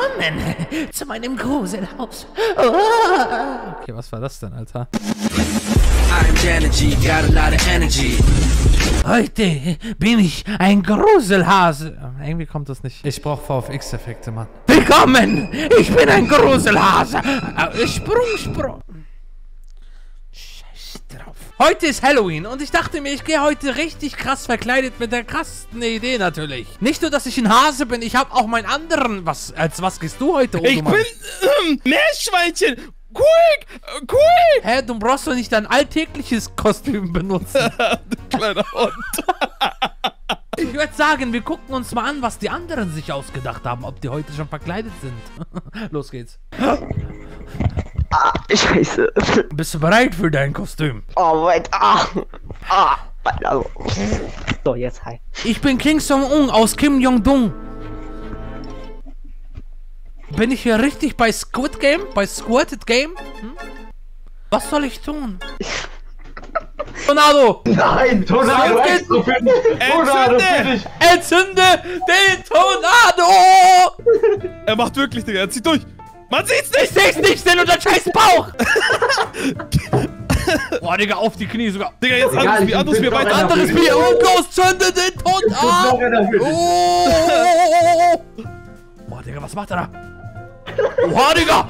Willkommen zu meinem Gruselhaus. Okay, was war das denn, Alter? Heute bin ich ein Gruselhase. Irgendwie kommt das nicht. Ich brauche VFX-Effekte, Mann. Willkommen! Ich bin ein Gruselhase. Sprung. Scheiß drauf. Heute ist Halloween und ich dachte mir, ich gehe heute richtig krass verkleidet mit der krassesten Idee natürlich. Nicht nur, dass ich ein Hase bin, ich habe auch meinen anderen... Als was gehst du heute, Ich bin Meerschweinchen. Cool. Hä, du brauchst doch nicht dein alltägliches Kostüm benutzen. Du kleiner Hund. Ich würde sagen, wir gucken uns mal an, was die anderen sich ausgedacht haben, ob die heute schon verkleidet sind. Los geht's. Scheiße. Bist du bereit für dein Kostüm? Oh, wait. So, jetzt hi. Ich bin Kim Jong-un aus Kim Jong-dong. Bin ich hier richtig bei Squid Game? Bei Squid Game? Was soll ich tun? Tornado! Nein, Tornado! Entzünde den Tornado! Er macht wirklich, Digga. Er zieht durch. Man sieht's nicht! Ich seh's nicht, denn unter scheiß Bauch! Boah, Digga, auf die Knie sogar. Digga, jetzt anderes Bier weiter. Anderes Bier und los, zünde den Tornado! Oh! Boah, Digga, was macht er da? Oha, Digga!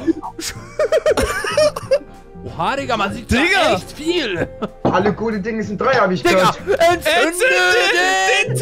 Oha, Digga, man sieht da echt viel! Alle gute Dinge sind drei, hab ich Digga, gehört. entzünde den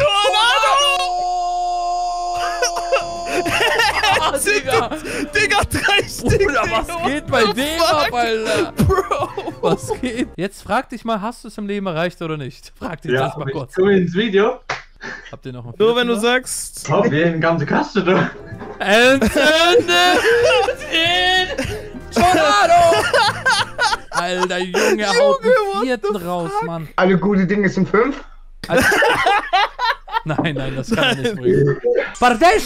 Tornado! Digga, 3 Stück! Bruder, was geht bei dem ab, Alter? Bro! Was geht? Jetzt frag dich mal, hast du es im Leben erreicht oder nicht? Frag dich das mal kurz. Komm ins Video. Habt ihr noch mal Nur wenn du sagst... Hab wir eine ganze Kaste da. Entzünde den Tornado! Alter, Junge, haut den vierten raus, Mann. Alle gute Dinge sind 5. Also, nein, das kann er nicht bringen. Pardesh!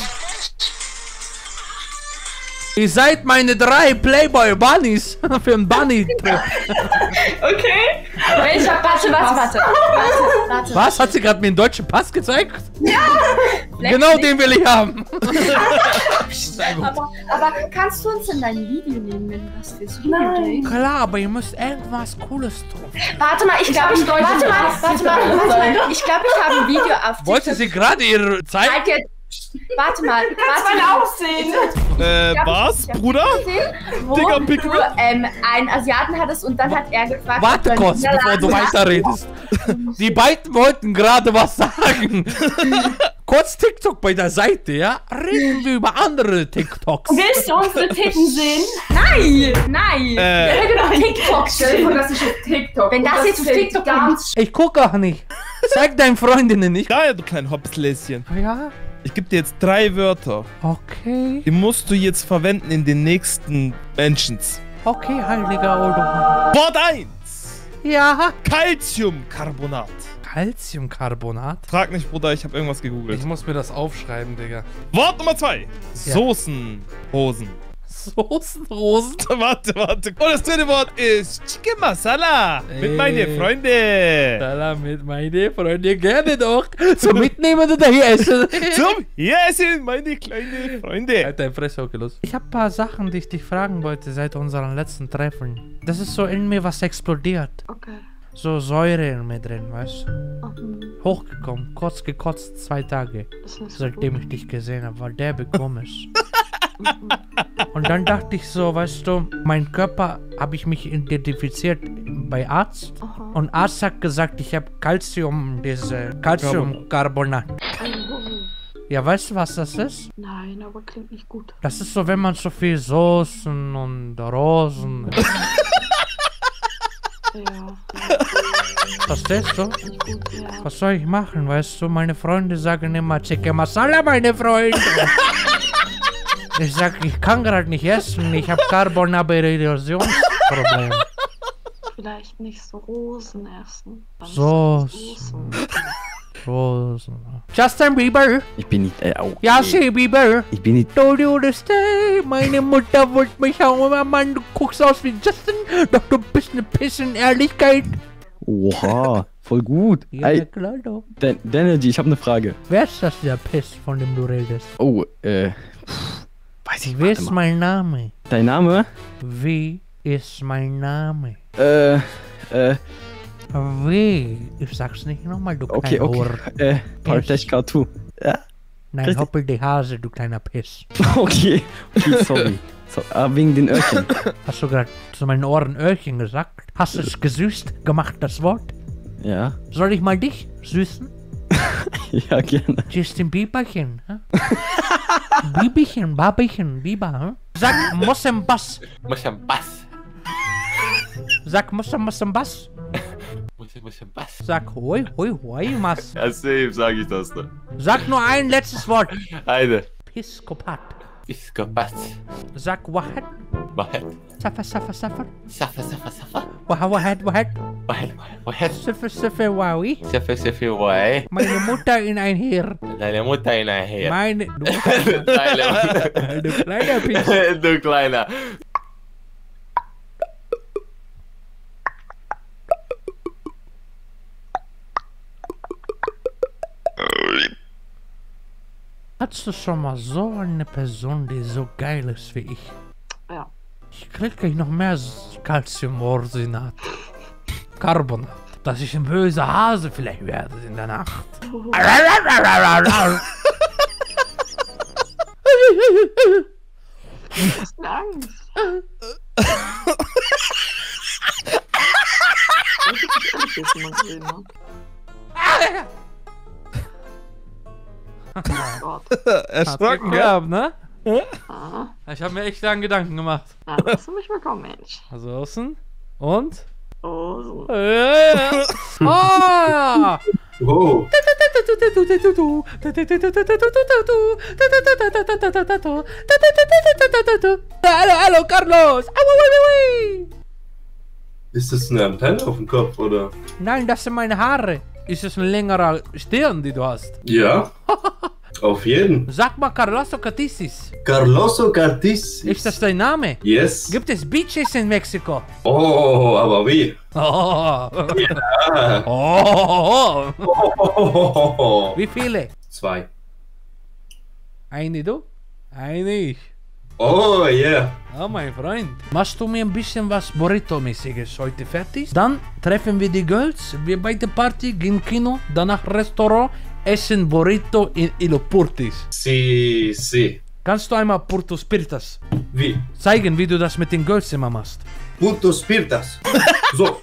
Ihr seid meine 3 Playboy Bunnies für einen Bunny-Trip. Okay. Warte. Was? Hat sie gerade mir einen deutschen Pass gezeigt? Ja. Genau den will ich haben. aber kannst du uns in dein Video nehmen, wenn du was fürs Video denkst? Klar, aber ihr müsst irgendwas Cooles tun. Warte mal, ich glaube, ich habe ein Video auf TikTok. Wollte sie gerade ihre Zeit? Warte mal. Was, Bruder? Wo Digga, du einen Asiaten hattest und dann hat er gefragt... Warte kurz, bevor du weiterredest. Die beiden wollten gerade was sagen. Kurz TikTok bei der Seite, ja? Reden wir über andere TikToks. Willst du unsere Titten sehen? Nein! Genau, TikTok. Stell dir vor, das ist auf TikTok. Wenn das jetzt auf TikTok ganz... Ich gucke auch nicht. Sag deinen Freundinnen nicht. Ja, du kleinen Hopsläschen. Ja? Ich gebe dir jetzt 3 Wörter. Okay. Die musst du jetzt verwenden in den nächsten Mentions. Okay, heiliger Odo. Wort 1. Ja. Calciumcarbonat. Calciumcarbonat? Frag nicht, Bruder, ich habe irgendwas gegoogelt. Ich muss mir das aufschreiben, Digga. Wort Nummer 2. Ja. Soßenrosen. Soßenrosen? Warte. Und das dritte Wort ist Chicken Masala. Mit meinen Freunden. Salam mit meinen Freunden. Gerne doch. Zum Mitnehmen oder hier essen? Zum hier essen, meine kleinen Freunde. Halt dein Fresse, okay, los. Ich hab ein paar Sachen, die ich dich fragen wollte seit unserem letzten Treffen. Das ist so in mir was explodiert. Okay. So Säure in mir drin, weißt du? Hochgekommen, kurz gekotzt, 2 Tage. Seitdem ich dich gesehen habe, weil der komisch. Und dann dachte ich so, weißt du, mein Körper, habe ich mich identifiziert bei Arzt. Und Arzt hat gesagt, ich habe Calciumcarbonat. Ja, weißt du, was das ist? Nein, aber klingt nicht gut. Das ist so, wenn man so viel Soßen und Rosen... Ja. Verstehst du? Nicht gut, ja. Was soll ich machen, weißt du? Meine Freunde sagen immer Chicken Masala, meine Freunde. Ich sag, ich kann gerade nicht essen, ich habe Carbonara-Erosionsproblem. Vielleicht nicht so Rosen essen. Soßen. Rosen. Justin Bieber. Ich bin nicht, Justin Bieber. Ich bin nicht... Told you to stay. Meine Mutter wollte mich hauen. Mann, du guckst aus wie Justin. Doch du bist eine Pisse in Ehrlichkeit. Oha, voll gut. Ja, Ey, klar doch. Danergy, ich habe eine Frage. Wer ist das, der Piss, von dem du redest? Oh, weiß weiß ich, Wie ist mein Name? Dein Name? Wie ist mein Name? Wie? Ich sag's nicht nochmal, du Okay, kleiner okay. Hur. Partechka 2. Ja? Nein, Richtig. hoppel die Hase, du kleiner Piss. Okay, sorry. So, wegen den Öhrchen. Hast du gerade zu meinen Ohren Öhrchen gesagt? Hast du es gesüßt gemacht, das Wort? Ja, Soll ich mal dich süßen? ja, gerne. Justin Bieberchen, hä? Bibichen, Babichen, Biber, hä? Sag, muss im Bass. Muss am Bass. Sag, muss im Bass. Muss am Bass. Sag, hoi, mas. Ja, safe, sag ich das da. Sag nur ein letztes Wort. Eine. Piskopat. Piskopat. Sag, wahat. Wahed. Safa. Safa. Wahat. Wahed. Siffe, wawi. Safa, wai. Meine Mutter in ein Heer. Deine Mutter in ein Heer. Meine, du Deine kleiner Piss. Du Kleiner. Hattest du schon mal so eine Person, die so geil ist wie ich? Ja. Ich krieg gleich noch mehr Calciumorsinat. Carbonat. Dass ich ein böser Hase vielleicht werde in der Nacht. Hast du Angst? Ich hab dich mal gesehen, ne? Oh Gott. Erschrocken, gell? gehabt, ne? Ah, Ich habe mir echt lange Gedanken gemacht. na, lass mich mal kommen, Mensch. Also außen. Und? Oh, so. Ah! Oh, Hallo, Carlos! ist das eine Antenne auf dem Kopf, oder? Nein, das sind meine Haare. Ist es ein längerer Stirn, die du hast? Ja, auf jeden. Sag mal, Carlos Catisis. Carloso Cartis. Ist das dein Name? Yes. Gibt es Beaches in Mexiko? Oh, aber wie? Oh. Ja. Oh. Oh. Wie viele? 2. Eine du? Eine ich. Oh, yeah. Ja, mein Freund. Machst du mir ein bisschen was Burrito-mäßiges heute fertig? Dann treffen wir die Girls, wir beide Party, gehen Kino, danach Restaurant, essen Burrito in Ilopurtis. Si. Kannst du einmal Porto Spiritas Wie? zeigen, wie du das mit den Girls immer machst? Punto Spiritas. So,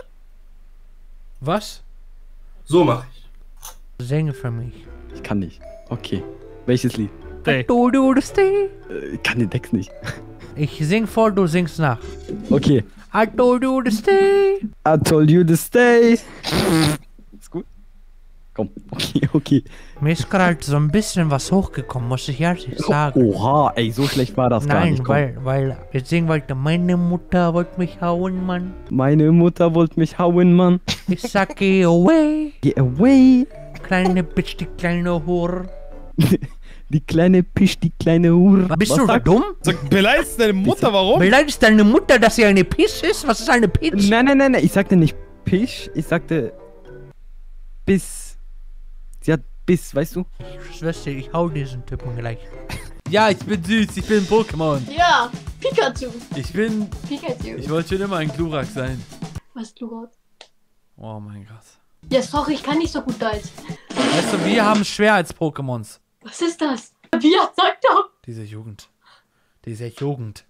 Was? so mach ich. Singe für mich. Ich kann nicht. Okay. Welches Lied? Du stay. Ich kann den Text nicht. Ich sing vor, du singst nach. Okay. I told you to stay. I told you to stay. Ist gut? Komm. Okay. Mir ist gerade so ein bisschen was hochgekommen, muss ich ehrlich sagen. Oha, ey, so schlecht war das gar Nein, nicht. Komm. weil ich singen wollte, meine Mutter wollte mich hauen, Mann. Meine Mutter wollte mich hauen, Mann. Ich sag, geh away. Geh away. Kleine Bitch, die kleine Hure. Die kleine Pisch, die kleine Hure. Bist Was du sagt- dumm? Sag, beleidigst deine Mutter, warum? Beleidigst deine Mutter, dass sie eine Piss ist? Was ist eine Piss? Nein. Ich sagte nicht Pisch. Ich sagte Biss. Sie hat Biss, weißt du? Ich schwör's dir, ich hau diesen Typen gleich. Ja, ich bin süß, ich bin Pokémon. Ja, Pikachu. Ich bin... Pikachu. Ich wollte schon immer ein Glurak sein. Was, Glurak? Oh mein Gott. Ja, sorry, ich kann nicht so gut Deutsch. Weißt du, wir haben es schwer als Pokémons. Was ist das? Ja, sag doch. Diese Jugend.